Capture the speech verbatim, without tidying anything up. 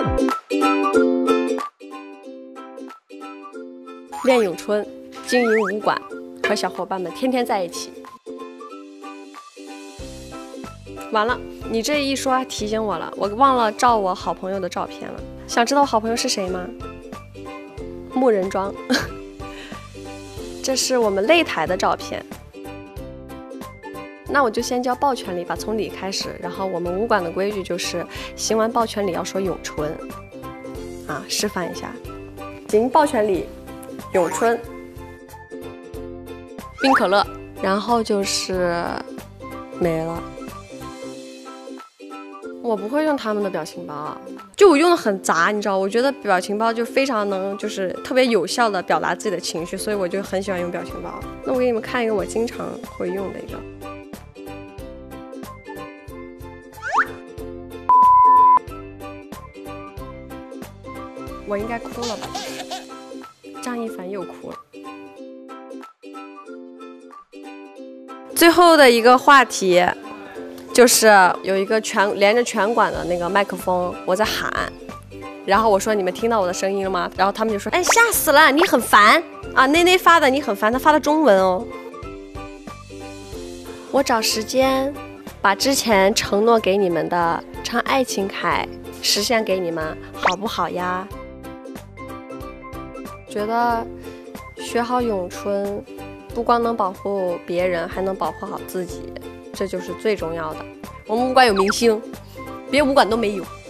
练咏春，经营武馆，和小伙伴们天天在一起。完了，你这一说提醒我了，我忘了照我好朋友的照片了。想知道我好朋友是谁吗？木人桩，这是我们擂台的照片。那我就先教抱拳礼吧，从礼开始。然后我们武馆的规矩就是行完抱拳礼要说咏春，啊，示范一下。行抱拳礼，咏春，冰可乐，然后就是没了。我不会用他们的表情包啊，就我用的很杂，你知道，我觉得表情包就非常能，就是特别有效的表达自己的情绪，所以我就很喜欢用表情包。那我给你们看一个我经常会用的一个。我应该哭了吧？张一凡又哭了。最后的一个话题就是有一个全连着拳馆的那个麦克风，我在喊，然后我说你们听到我的声音了吗？然后他们就说，哎，吓死了，你很烦啊！内内发的你很烦，他发的中文哦。我找时间把之前承诺给你们的唱爱情凯实现给你们，好不好呀？觉得学好咏春，不光能保护别人，还能保护好自己，这就是最重要的。我们武馆有明星，别武馆都没有。